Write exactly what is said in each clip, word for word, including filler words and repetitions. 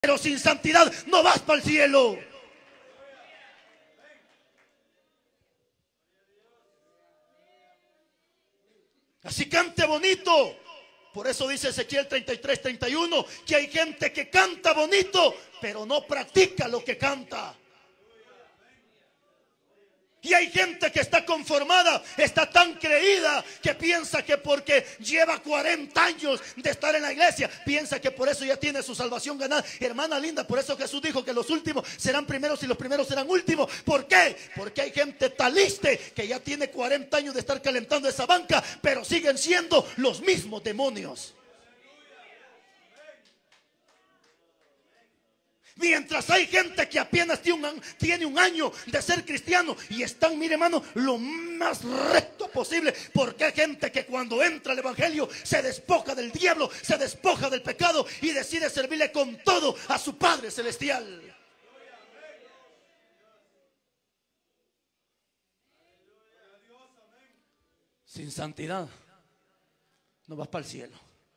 Pero sin santidad no vas para el cielo. Así cante bonito. Por eso dice Ezequiel treinta y tres, treinta y uno, que hay gente que canta bonito, pero no practica lo que canta. Y hay gente que está conformada, está tan creída, que piensa que porque lleva cuarenta años de estar en la iglesia, piensa que por eso ya tiene su salvación ganada. Hermana linda, por eso Jesús dijo que los últimos serán primeros y los primeros serán últimos. ¿Por qué? Porque hay gente taliste que ya tiene cuarenta años de estar calentando esa banca, pero siguen siendo los mismos demonios. Mientras hay gente que apenas tiene un, tiene un año de ser cristiano y están, mire hermano, lo más recto posible. Porque hay gente que cuando entra al evangelio se despoja del diablo, se despoja del pecado y decide servirle con todo a su Padre Celestial. Sin santidad no vas para el cielo.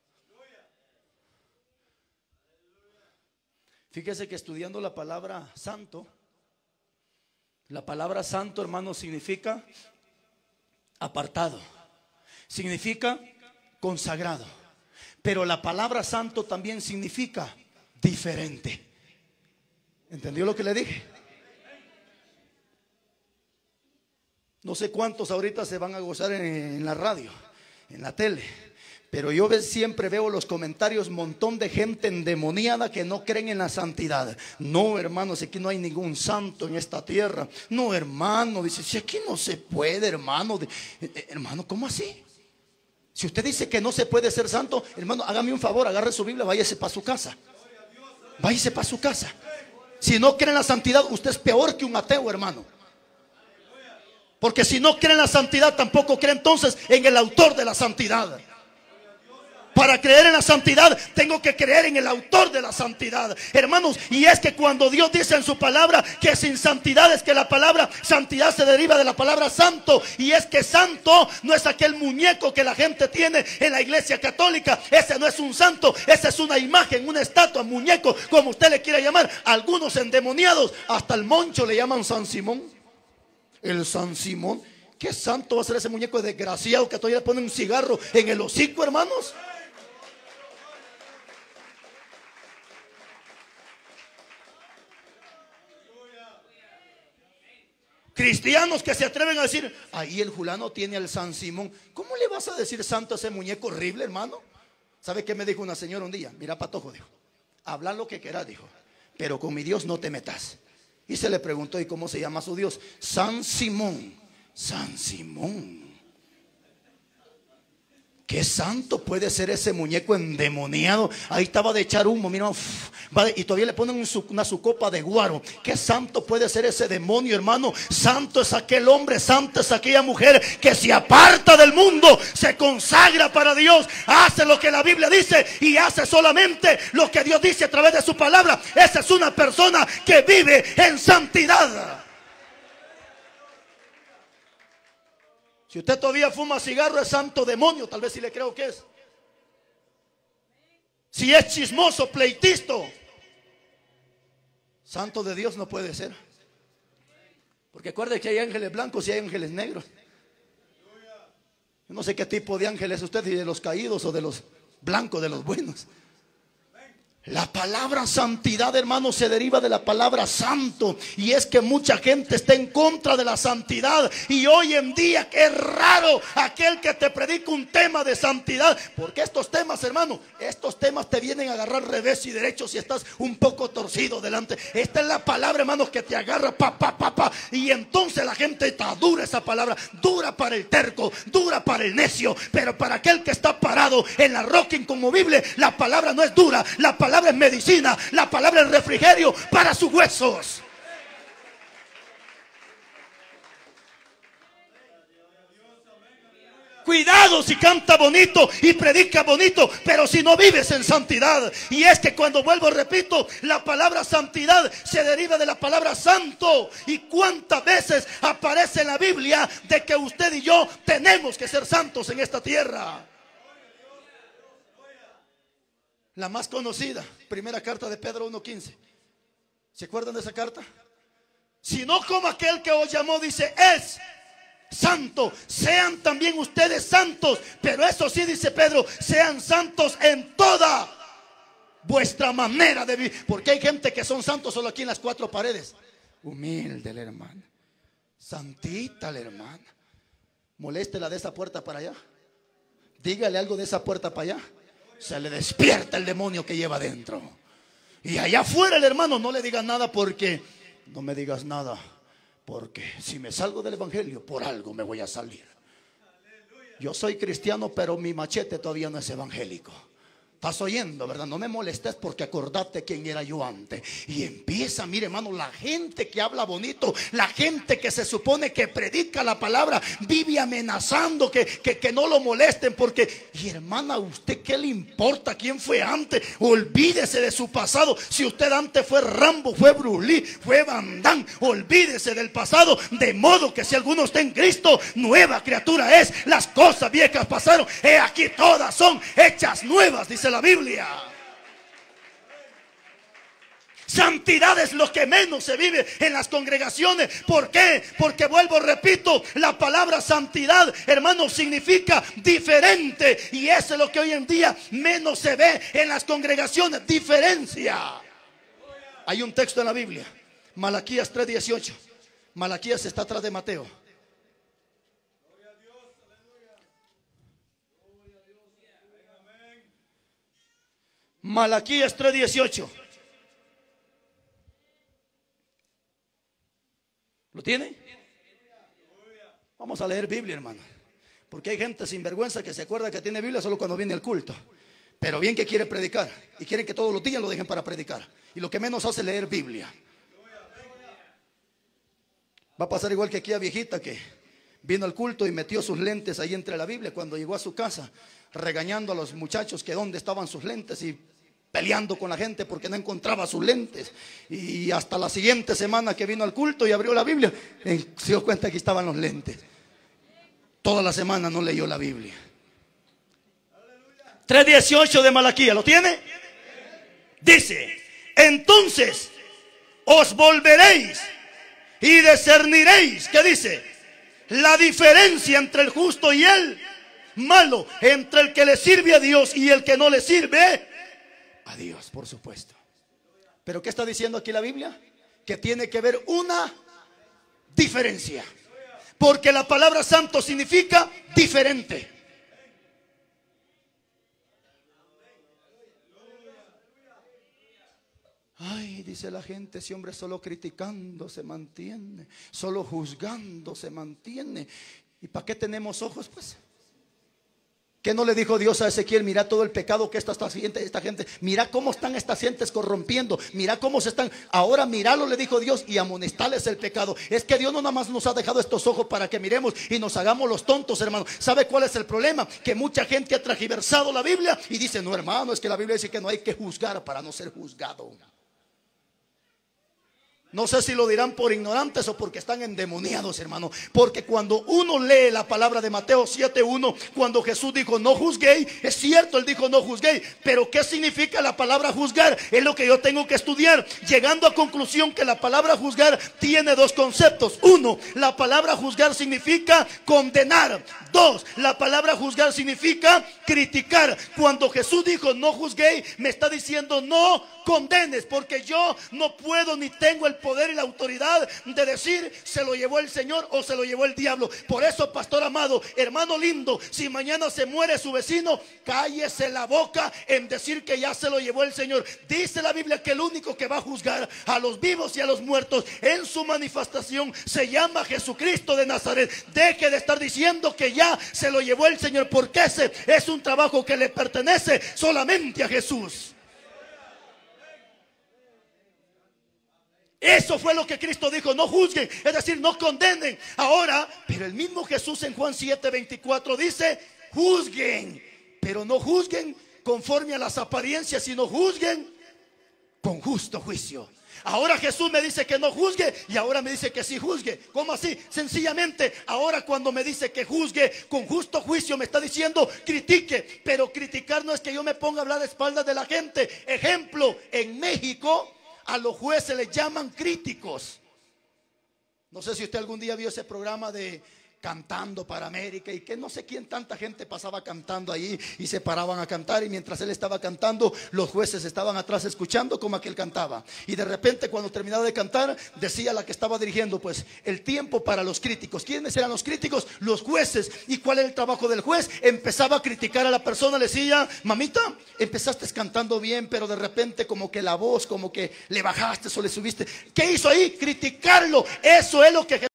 Fíjese que estudiando la palabra santo, la palabra santo, hermano, significa apartado, significa consagrado, pero la palabra santo también significa diferente. ¿Entendió lo que le dije? No sé cuántos ahorita se van a gozar en, en la radio, en la tele, pero yo siempre veo los comentarios, montón de gente endemoniada que no creen en la santidad. No, hermanos, aquí no hay ningún santo en esta tierra. No, hermano, dice, si aquí no se puede, hermano. Eh, hermano, ¿cómo así? Si usted dice que no se puede ser santo, hermano, hágame un favor, agarre su Biblia, váyase para su casa. Váyase para su casa. Si no cree en la santidad, usted es peor que un ateo, hermano. Porque si no cree en la santidad, tampoco cree entonces en el autor de la santidad. Para creer en la santidad tengo que creer en el autor de la santidad, hermanos. Y es que cuando Dios dice en su palabra que sin santidad, es que la palabra santidad se deriva de la palabra santo. Y es que santo no es aquel muñeco que la gente tiene en la iglesia católica. Ese no es un santo, esa es una imagen, una estatua, muñeco, como usted le quiera llamar. Algunos endemoniados, hasta el Moncho le llaman San Simón. El San Simón. ¿Qué santo va a ser ese muñeco desgraciado que todavía le pone un cigarro en el hocico, hermanos? Cristianos que se atreven a decir, ahí el fulano tiene al San Simón. ¿Cómo le vas a decir santo a ese muñeco horrible, hermano? ¿Sabe qué me dijo una señora un día? Mira, patojo, dijo, habla lo que quieras, dijo, pero con mi Dios no te metas. Y se le preguntó, ¿y cómo se llama su Dios? San Simón. San Simón. ¿Qué santo puede ser ese muñeco endemoniado? Ahí estaba de echar humo, mira, uf, y todavía le ponen su, una su copa de guaro. ¿Qué santo puede ser ese demonio, hermano? Santo es aquel hombre, santo es aquella mujer que se aparta del mundo, se consagra para Dios, hace lo que la Biblia dice y hace solamente lo que Dios dice a través de su palabra. Esa es una persona que vive en santidad. Si usted todavía fuma cigarro, es santo demonio, tal vez si le creo que es. Si es chismoso, pleitisto, santo de Dios no puede ser. Porque acuerde que hay ángeles blancos y hay ángeles negros. Yo no sé qué tipo de ángeles es usted, si de los caídos o de los blancos, de los buenos. La palabra santidad, hermano, se deriva de la palabra santo. Y es que mucha gente está en contra de la santidad. Y hoy en día es raro aquel que te predica un tema de santidad. Porque estos temas, hermano, estos temas te vienen a agarrar revés y derecho si estás un poco torcido delante. Esta es la palabra, hermano, que te agarra pa, pa, pa, pa. Y entonces la gente está dura, esa palabra, dura para el terco, dura para el necio. Pero para aquel que está parado en la roca inconmovible, la palabra no es dura, la palabra La palabra es medicina, la palabra es refrigerio para sus huesos. Cuidado si canta bonito y predica bonito, pero si no vives en santidad. Y es que cuando vuelvo, repito, la palabra santidad se deriva de la palabra santo. Y cuántas veces aparece en la Biblia de que usted y yo tenemos que ser santos en esta tierra. La más conocida, primera carta de Pedro uno quince. ¿Se acuerdan de esa carta? Sino como aquel que os llamó, dice, es santo, sean también ustedes santos. Pero eso sí, dice Pedro, sean santos en toda vuestra manera de vivir. Porque hay gente que son santos solo aquí en las cuatro paredes. Humilde la hermana, santita la hermana. Moléstela de esa puerta para allá, dígale algo de esa puerta para allá, se le despierta el demonio que lleva adentro. Y allá afuera el hermano, no le digas nada, porque no me digas nada, porque si me salgo del evangelio, por algo me voy a salir. Yo soy cristiano, pero mi machete todavía no es evangélico. Estás oyendo, ¿verdad? No me molestes, porque acordate quién era yo antes. Y empieza, mire hermano, la gente que habla bonito, la gente que se supone que predica la palabra, vive amenazando que, que, que no lo molesten, porque, y hermana, ¿a usted qué le importa quién fue antes? Olvídese de su pasado. Si usted antes fue Rambo, fue Bruce Lee, fue Van Damme, olvídese del pasado. De modo que si alguno está en Cristo, nueva criatura es. Las cosas viejas pasaron, he aquí todas son hechas nuevas, dice la Biblia. Santidad es lo que menos se vive en las congregaciones. ¿Por qué? Porque vuelvo, repito, la palabra santidad, hermano, significa diferente. Y eso es lo que hoy en día menos se ve en las congregaciones, diferencia. Hay un texto en la Biblia, Malaquías tres dieciocho. Malaquías está atrás de Mateo. Malaquías tres dieciocho. ¿Lo tiene? Vamos a leer Biblia, hermano, porque hay gente sinvergüenza que se acuerda que tiene Biblia solo cuando viene el culto, pero bien que quiere predicar y quieren que todos los días lo dejen para predicar, y lo que menos hace es leer Biblia. Va a pasar igual que aquella viejita que vino al culto y metió sus lentes ahí entre la Biblia. Cuando llegó a su casa, regañando a los muchachos que dónde estaban sus lentes y peleando con la gente porque no encontraba sus lentes. Y hasta la siguiente semana que vino al culto y abrió la Biblia, se dio cuenta que estaban los lentes. Toda la semana no leyó la Biblia. tres dieciocho de Malaquías, ¿lo tiene? Dice: entonces os volveréis y discerniréis, ¿qué dice? La diferencia entre el justo y el malo, entre el que le sirve a Dios y el que no le sirve a Dios, por supuesto. Pero ¿qué está diciendo aquí la Biblia? Que tiene que haber una diferencia, porque la palabra santo significa diferente. Ay, dice la gente, ese hombre solo criticando se mantiene, solo juzgando se mantiene. ¿Y para qué tenemos ojos, pues? ¿Qué no le dijo Dios a Ezequiel? Mira todo el pecado que esta, esta, gente, esta gente, mira cómo están estas gentes corrompiendo, mira cómo se están, ahora míralo, le dijo Dios, y amonestarles el pecado. Es que Dios no nada más nos ha dejado estos ojos para que miremos y nos hagamos los tontos, hermano. ¿Sabe cuál es el problema? Que mucha gente ha transgiversado la Biblia y dice: no, hermano, es que la Biblia dice que no hay que juzgar para no ser juzgado. No sé si lo dirán por ignorantes o porque están endemoniados, hermano. Porque cuando uno lee la palabra de Mateo siete uno, cuando Jesús dijo no juzguéis, es cierto, él dijo no juzguéis. Pero ¿qué significa la palabra juzgar? Es lo que yo tengo que estudiar, llegando a conclusión que la palabra juzgar tiene dos conceptos. Uno, la palabra juzgar significa condenar. Dos, la palabra juzgar significa criticar. Cuando Jesús dijo no juzguéis, me está diciendo no condenes, porque yo no puedo ni tengo el poder y la autoridad de decir se lo llevó el Señor o se lo llevó el diablo. Por eso, pastor amado, hermano lindo, si mañana se muere su vecino, cállese la boca en decir que ya se lo llevó el Señor. Dice la Biblia que el único que va a juzgar a los vivos y a los muertos en su manifestación se llama Jesucristo de Nazaret. Deje de estar diciendo que ya se lo llevó el Señor, porque ese es un trabajo que le pertenece solamente a Jesús. Eso fue lo que Cristo dijo, no juzguen, es decir, no condenen. Ahora, pero el mismo Jesús en Juan siete veinticuatro dice, juzguen, pero no juzguen conforme a las apariencias, sino juzguen con justo juicio. Ahora Jesús me dice que no juzgue y ahora me dice que sí juzgue. ¿Cómo así? Sencillamente, ahora cuando me dice que juzgue con justo juicio, me está diciendo critique. Pero criticar no es que yo me ponga a hablar de espaldas de la gente. Ejemplo, en México a los jueces les llaman críticos. No sé si usted algún día vio ese programa de Cantando para América, y que no sé quién, tanta gente pasaba cantando ahí y se paraban a cantar, y mientras él estaba cantando los jueces estaban atrás escuchando como aquel cantaba, y de repente cuando terminaba de cantar decía la que estaba dirigiendo, pues el tiempo para los críticos. ¿Quiénes eran los críticos? Los jueces. ¿Y cuál era el trabajo del juez? Empezaba a criticar a la persona, le decía: mamita, empezaste cantando bien, pero de repente como que la voz, como que le bajaste o le subiste. ¿Qué hizo ahí? Criticarlo. Eso es lo que